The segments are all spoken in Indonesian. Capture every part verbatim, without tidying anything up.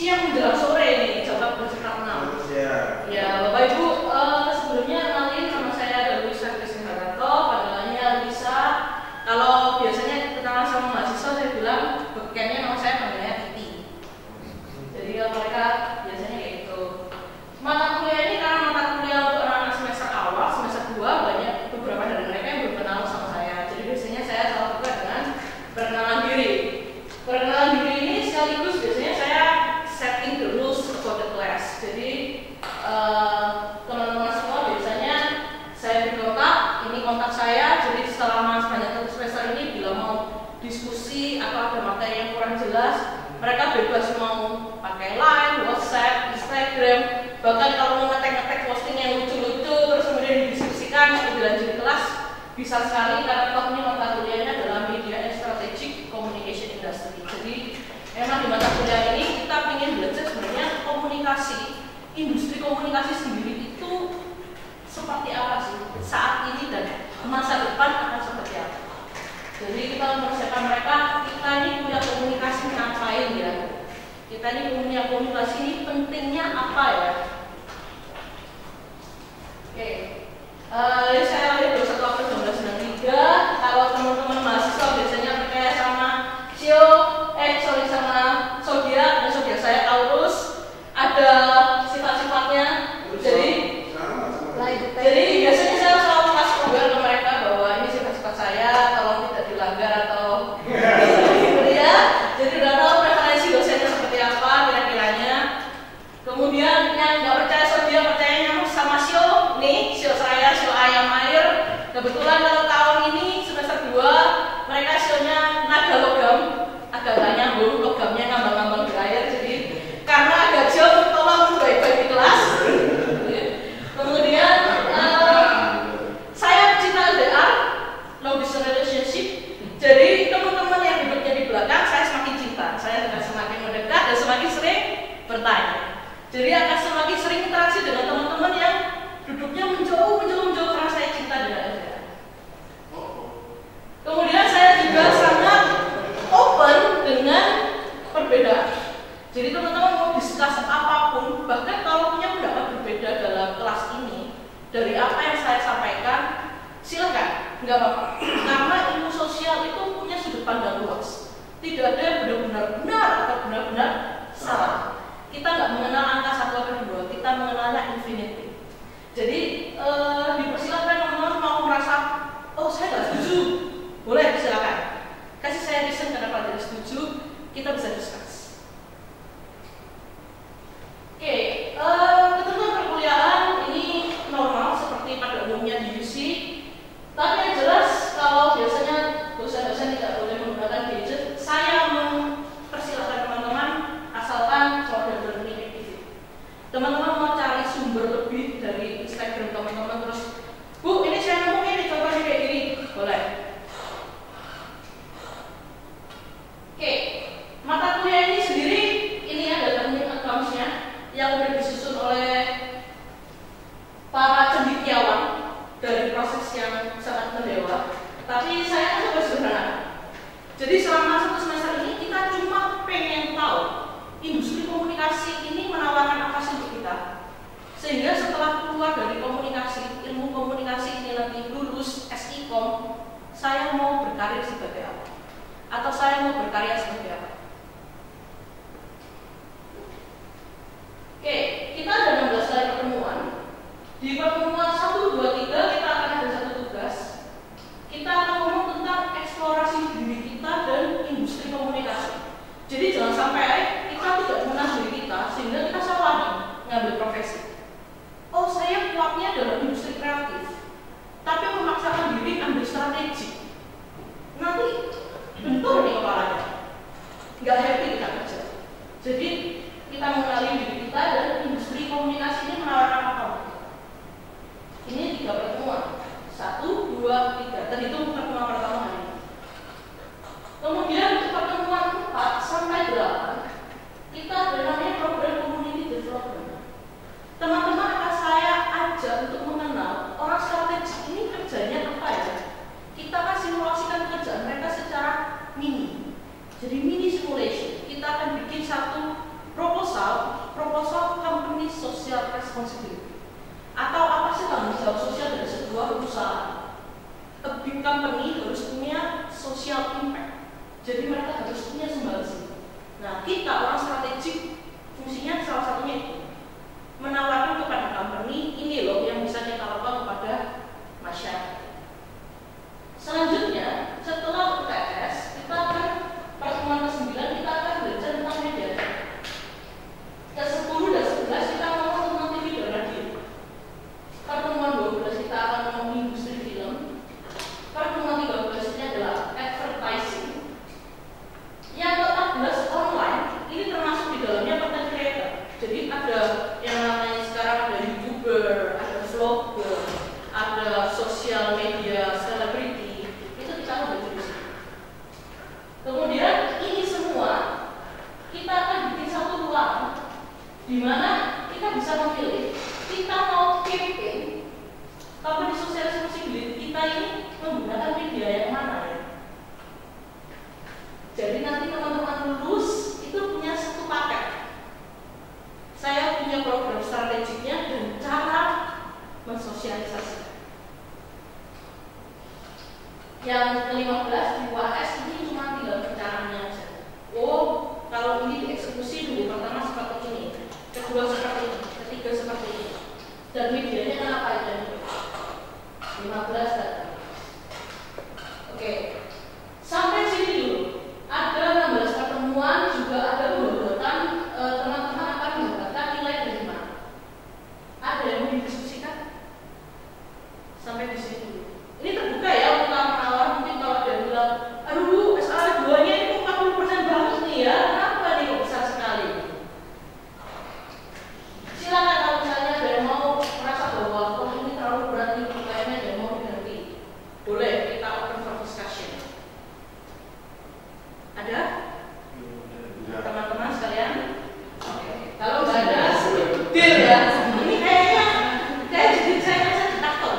siang menjelang sore nih, coba bercakap enam. Ya, Bapak Ibu, uh, sebelumnya kenalin nama saya ada Luisa Kristin Hartanto, panggilannya Luisa. Kalau biasanya kenalan sama mahasiswa saya bilang, kayaknya nama saya panggilannya Titi. Jadi kalau mereka biasanya kayak gitu. Mata kuliah ini karena mata kuliah untuk anak-anak semester awal, semester dua banyak beberapa dari mereka yang belum kenal sama saya. Jadi biasanya saya selalu buka dengan perkenalan diri. Perkenalan diri ini sekaligus biasanya saya setting the rules for the class. Jadi uh, teman-teman semua biasanya saya beri kontak, ini kontak saya. Jadi selama sepanjang satu semester ini bila mau diskusi atau ada materi yang kurang jelas, mereka bebas mau pakai Line, WhatsApp, Instagram. Bahkan kalau mau ngetek-ngetek posting yang lucu-lucu terus kemudian didiskusikan lebih lanjut di kelas, bisa sekali karena topiknya mata kuliahnya adalah Media and Strategic Communication Industry. Jadi memang di mata kuliah ini kita ingin belajar sebenarnya komunikasi, industri komunikasi sendiri itu seperti apa sih saat ini dan masa depan akan seperti apa. Jadi kita mempersiapkan mereka, kita ini punya komunikasi ngapain ya? Kita ini punya komunikasi ini pentingnya apa ya? Oke, uh, saya lihat dua puluh satu April seribu sembilan ratus sembilan puluh tiga. Kalau teman-teman mahasiswa biasanya percaya sama Sio, eh sorry sama zodiak, dan zodiak saya Taurus. Ada sifat-sifatnya. Jadi, jadi biasanya saya selalu kasih kabar ke mereka bahwa ini sifat-sifat saya, tolong tidak dilanggar atau gitu ya. Jadi udah tahu preferensi dosennya seperti apa kira-kiranya. Kemudian yang nggak percaya zodiak percayanya sama Sio, nih Sio saya, Sio ayam air. Kebetulan kalau tahun ini semester dua mereka Sionya naga logam, agak nggak nyambung, logamnya ngambang-ngambang di air. Jadi karena agak jauh, tolong baik-baik di kelas. Kemudian uh, saya cinta L D R, long distance relationship. Jadi teman-teman yang duduknya di belakang saya semakin cinta, saya akan semakin mendekat dan semakin sering bertanya. Jadi akan semakin sering interaksi dengan teman-teman yang duduknya menjauh, menjauh, menjauh karena saya cinta dengan L D R. Kemudian saya juga sangat open dengan perbedaan. Jadi teman-teman mau diskus apapun, bahkan kalau punya pendapat berbeda dalam kelas ini dari apa yang saya sampaikan, silakan, nggak apa-apa. Karena ilmu sosial itu punya sudut pandang luas. Tidak ada yang benar-benar benar atau benar-benar salah. Kita nggak mengenal angka satu atau dua, kita mengenalnya infinity. Jadi eh, dipersilakan teman-teman mau merasa, oh saya nggak setuju, boleh silakan. Kasih saya reason kenapa tidak setuju, kita bisa diskus. Oke, okay, uh, ketentuan perkuliahan ini normal seperti pada umumnya di U C. Tapi yang jelas kalau biasanya dosen-dosen tidak boleh menggunakan gadget, saya mempersilahkan teman-teman asalkan order learning activity. Teman-teman mau cari sumber lebih dari Instagram teman-teman terus, Bu, ini saya nemu ini, coba sih kayak gini, boleh. Oke, okay. Mata kuliah ini sendiri ini ada learning accounts-nya yang sudah disusun oleh para cendekiawan dari proses yang sangat mendewa. Tapi saya coba sederhana. Jadi selama satu semester ini kita cuma pengen tahu industri komunikasi ini menawarkan apa sih untuk kita. Sehingga setelah keluar dari komunikasi, ilmu komunikasi ini nanti lulus S I Kom, saya mau berkarir sebagai apa? Atau saya mau berkarya sebagai apa? Oke, kita ada enam belas kali pertemuan. Di pertemuan satu, dua, tiga kita akan ada satu tugas. Kita akan ngomong tentang eksplorasi diri kita dan industri komunikasi. Jadi jangan sampai kita tidak mengenal diri kita sehingga kita salah nih ngambil profesi. Oh, saya kuatnya dalam industri kreatif, tapi memaksakan diri ambil strategi. Nanti bentur nih kepalanya. social responsibility. Atau apa sih tanggung jawab sosial dari sebuah perusahaan? A big company harus punya social impact. Jadi mereka harus punya sumbangsi. Nah, kita orang strategik fungsinya salah satunya itu menawarkan kepada company ini loh yang bisa kita lakukan kepada masyarakat. Selanjutnya, setelah U T S, kita akan pertemuan ke sembilan kita akan belajar tentang media. Ke sepuluh dan sebelas kita ngomong tentang T V dan radio. Pertemuan dua belas kita akan ngomong industri film. Pertemuan tiga belas ini adalah advertising. Yang ke empat belas online, ini termasuk di dalamnya content creator. Jadi ada yang namanya sekarang ada YouTuber, ada vlogger, ada sosial media selebriti. Itu kita akan belajar di sini. Kemudian ini semua kita akan bikin satu ruang di mana kita bisa memilih kita mau campaign company social responsibility kita ini menggunakan media yang mana ya. Jadi nanti teman-teman lulus itu punya satu paket. Saya punya program strategiknya dan cara mensosialisasikan. Yang ke lima belas di U A S ini cuma tinggal pencaraannya aja. Oh, kalau ini dieksekusi dulu pertama seperti ini, kedua seperti ini, ketiga seperti ini. Dan medianya kan apa aja? lima belas data. Oke. Sampai sini dulu. Ada enam belas pertemuan, juga ada beberapa teman-teman akan mendapatkan nilai dari mana. Ada yang mau didiskusikan? Sampai di sini dulu. Ini terbuka ya untuk kawan-kawan. Mungkin kalau ada yang bilang, aduh S A dua nya itu empat puluh persen banget nih ya, kenapa nih kok besar sekali? Silakan kalau misalnya ada yang mau merasa bahwa oh ini terlalu berat nih, kayaknya ada yang mau diganti. Boleh, kita open for discussion. Ada? Teman-teman sekalian? Oke. Kalau nggak ada, deal ya. Ini kayaknya kayak jadi saya rasa ditakut.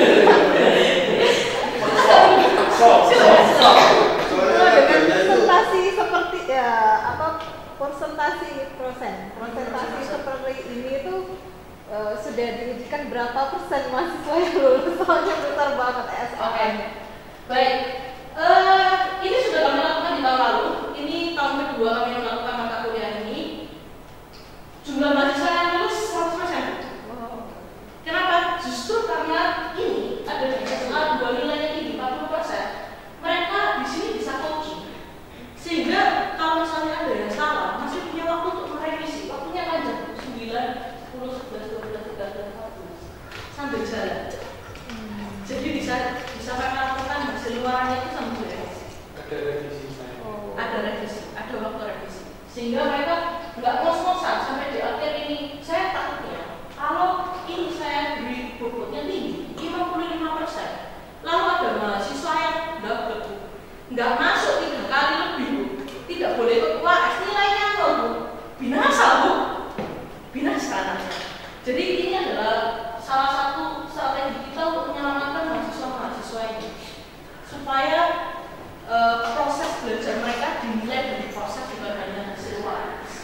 Presentasi seperti ya apa persentasi persen persentasi seperti ini itu uh, sudah diujikan berapa persen mahasiswa yang lulus, soalnya besar banget S M. Oke. Baik. Uh, ini sudah kami lakukan di tahun lalu. Ini tahun kedua kami melakukan mata kuliah ini. Jumlah mahasiswa yang lulus seratus persen. Wow. Kenapa? Justru karena ini ada di S A dua nilainya tinggi empat puluh persen. Mereka di sini bisa coaching. Sehingga kalau misalnya ada yang salah, masih punya waktu untuk merevisi. Waktunya panjang, sembilan, sepuluh, sebelas, dua belas, tiga belas, empat belas sambil jalan. Jadi bisa bisa mereka lakukan hasil luarannya itu sambil revisi. Ada revisi saya. Oh. Ada revisi, ada waktu revisi. Sehingga mereka nggak ngos-ngosan sampai di akhir ini. Saya takutnya kalau ini saya beri bobotnya tinggi, lima puluh lima persen. Lalu ada mahasiswa yang dapat nggak masuk tiga kali lebih, Bu. Tidak boleh ikut U A S, nilainya nol, Bu. Binasa, Bu. Binasa. Jadi ini adalah salah satu strategi kita untuk menyelamatkan mahasiswa-mahasiswa ini supaya uh, proses belajar mereka dinilai dari proses bukan hanya hasil U A S.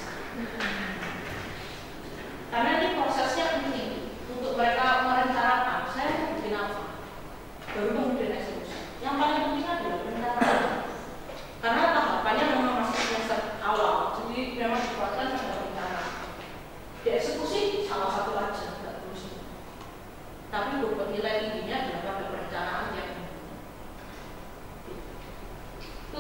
Karena ini prosesnya penting untuk mereka merencanakan saya mau bikin apa, baru kemudian eksekusi. Yang paling penting adalah perencanaan. Karena tahapannya memang masih semester awal, jadi memang dibuatkan pada rencana. Dieksekusi salah satu aja, nggak perlu semua. Tapi bobot nilai tingginya adalah pada perencanaan yang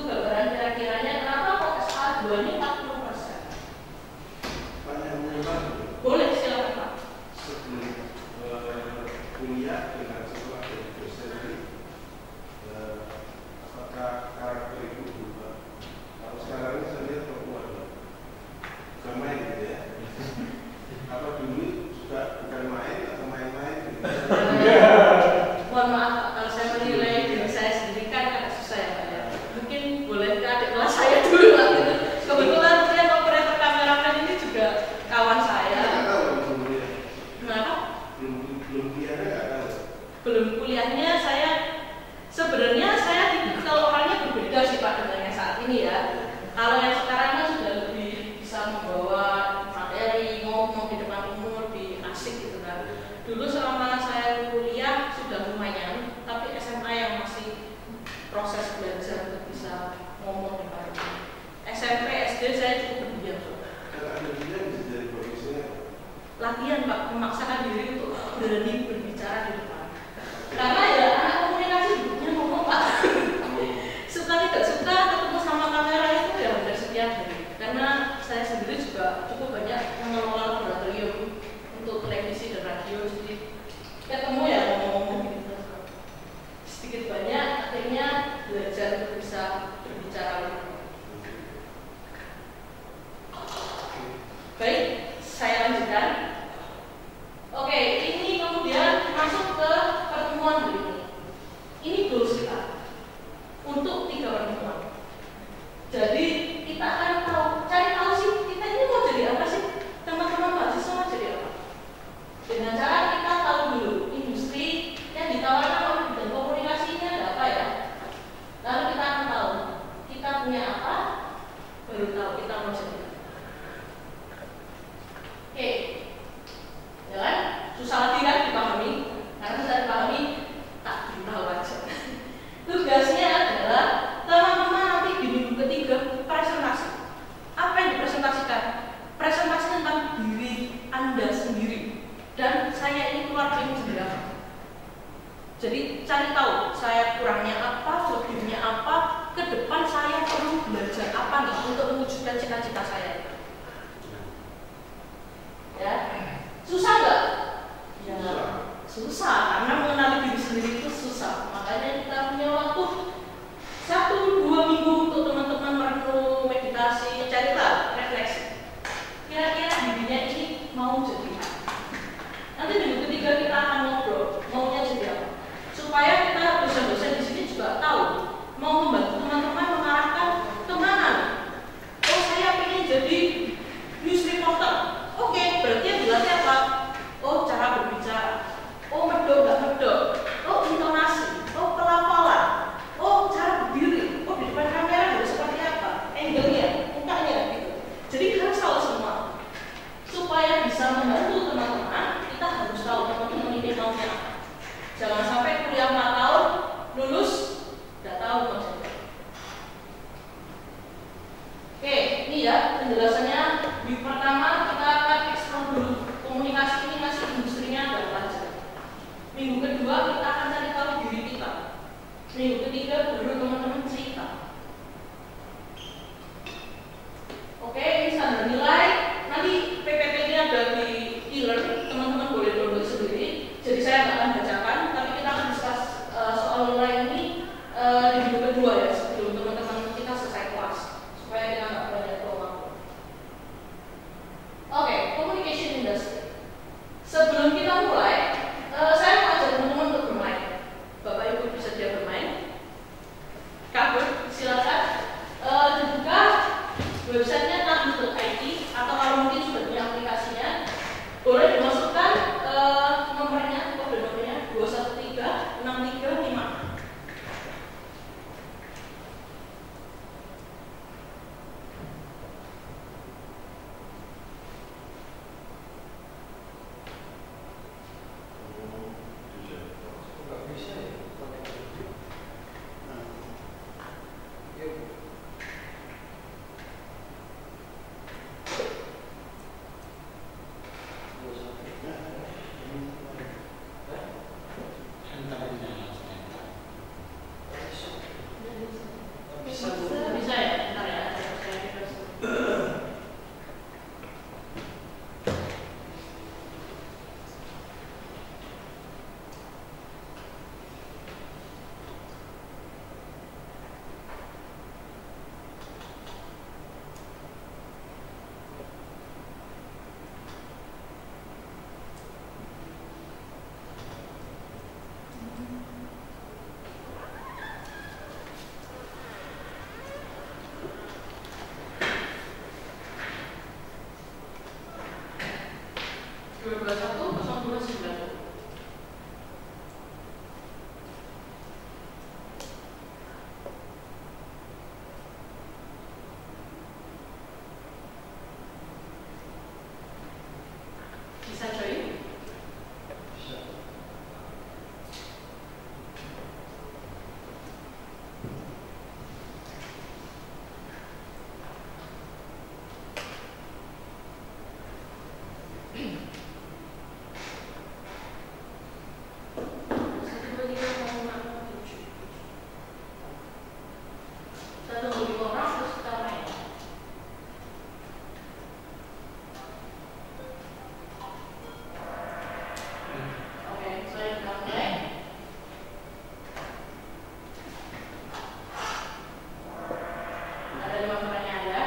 menerima pertanyaan Anda.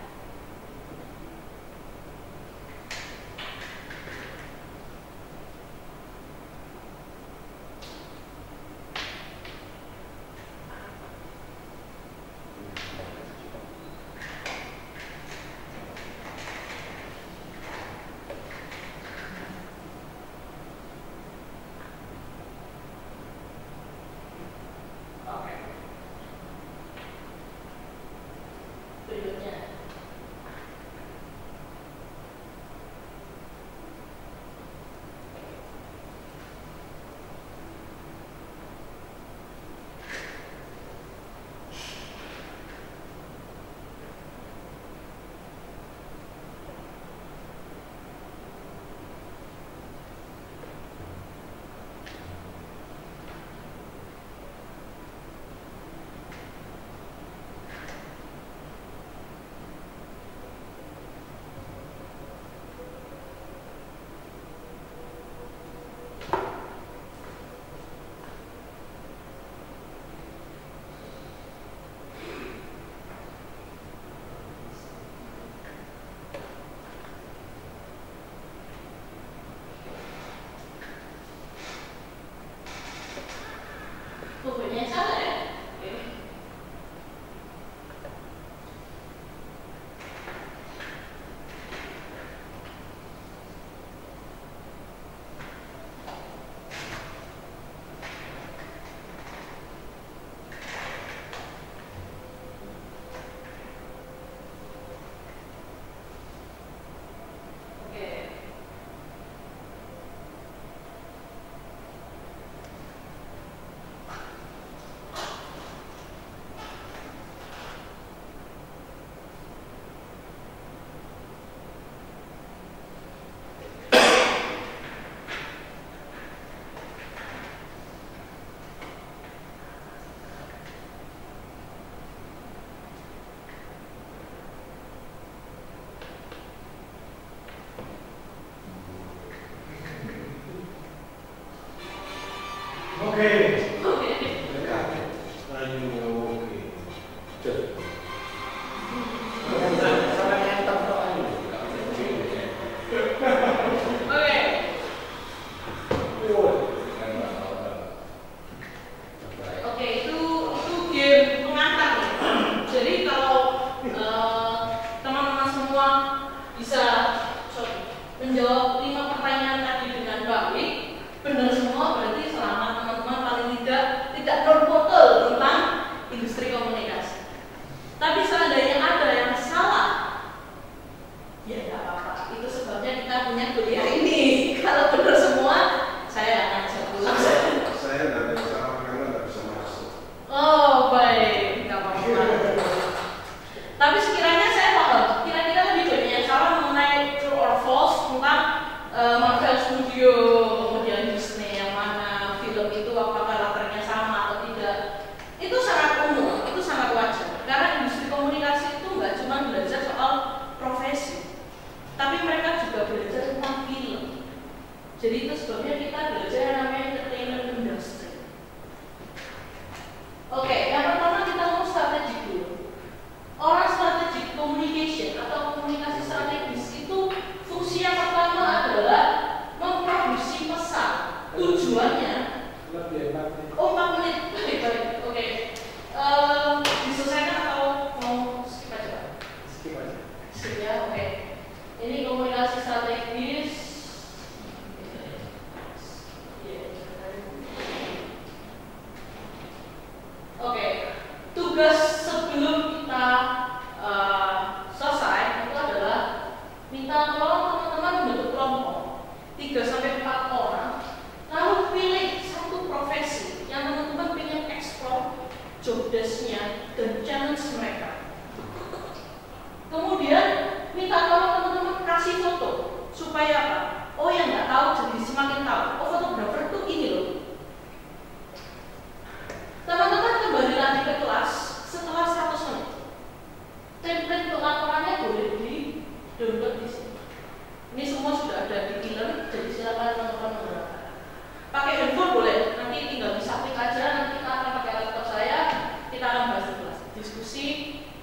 Pokoknya salah ya.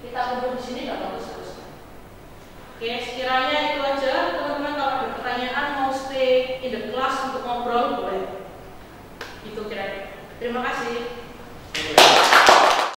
kita kumpul di sini nggak bagus harusnya. Oke, sekiranya itu aja teman-teman. Kalau ada pertanyaan mau stay in the class untuk ngobrol boleh. Itu kira-kira. Terima kasih.